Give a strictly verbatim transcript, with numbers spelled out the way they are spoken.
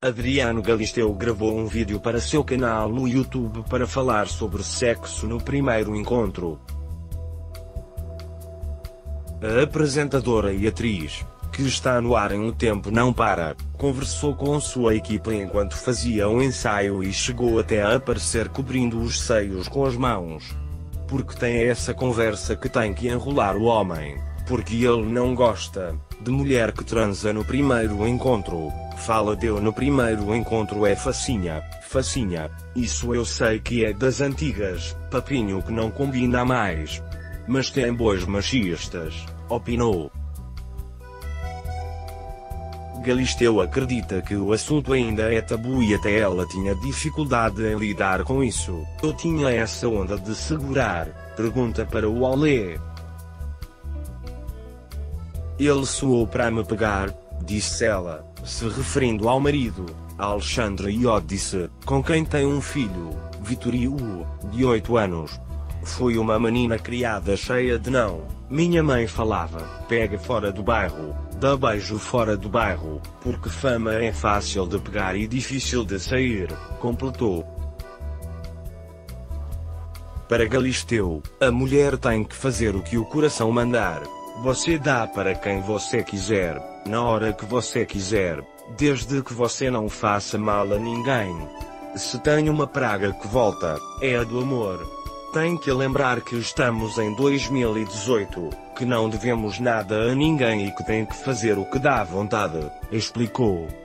Adriano Galisteu gravou um vídeo para seu canal no YouTube para falar sobre sexo no primeiro encontro. A apresentadora e atriz, que está no ar em O Tempo Não Para, conversou com sua equipa enquanto fazia um ensaio e chegou até a aparecer cobrindo os seios com as mãos. Porque tem essa conversa que tem que enrolar o homem, porque ele não gosta de mulher que transa no primeiro encontro. Fala deu no primeiro encontro é facinha, facinha, isso eu sei que é das antigas, papinho que não combina mais. Mas tem bois machistas, opinou. Galisteu acredita que o assunto ainda é tabu e até ela tinha dificuldade em lidar com isso. Eu tinha essa onda de segurar, pergunta para o Olé. Ele suou para me pegar, disse ela, se referindo ao marido, Alexandre Iodice, com quem tem um filho, Vitório, de oito anos. Foi uma menina criada cheia de não. Minha mãe falava, pega fora do bairro, dá beijo fora do bairro, porque fama é fácil de pegar e difícil de sair, completou. Para Galisteu, a mulher tem que fazer o que o coração mandar. Você dá para quem você quiser, na hora que você quiser, desde que você não faça mal a ninguém. Se tem uma praga que volta, é a do amor. Tem que lembrar que estamos em dois mil e dezoito, que não devemos nada a ninguém e que tem que fazer o que dá vontade, explicou.